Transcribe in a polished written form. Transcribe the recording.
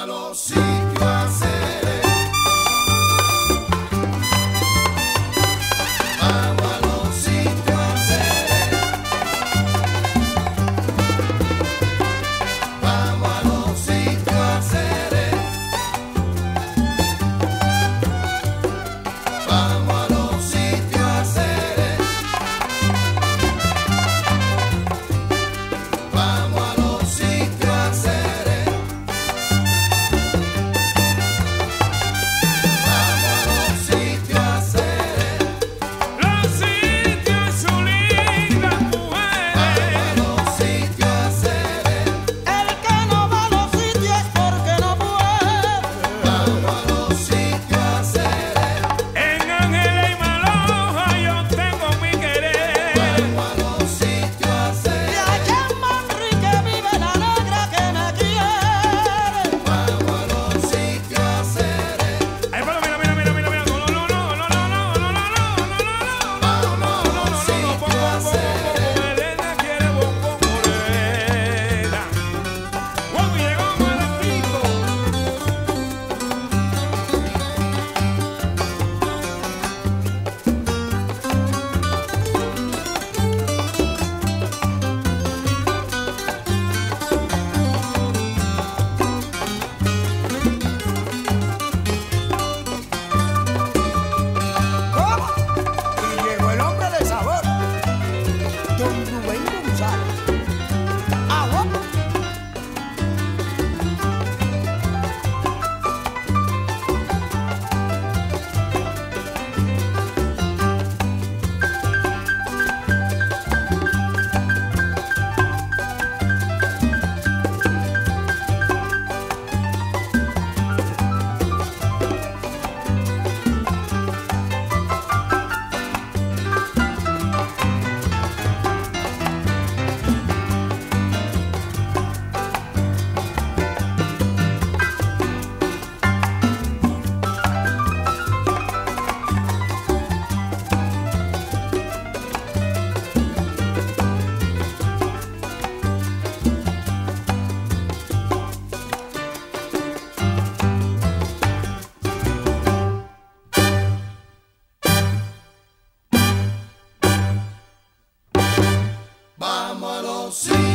a los sitios Asere. Vamos a los sitios Asere. Vamos a los sitios Asere. Vamos a los sitios Asere. Vamos a los sitios Asere. Vamos a los sitios Asere. Los sitios son lindas mujeres. Vamos a los sitios Asere. El que no va a los sitios es porque no puede. Vamos a los sitios Asere. En Ángela y Maloja yo tengo mi querer. Vamos a los sitios Y Asere. allá en Manrique vive la negra que me quiere. Vamos a los sitios Asere. Ay, pero mira, mira, mira, mira, mira. No, no, no, no, no, no, no, no, no, no, Vamos a los sitios Asere. Elena quiere bombo morena. Guau, llegó Marquito. ¿Cómo? Y llegó el hombre de sabor, don Rubén González. Agua. Vamos a los sitios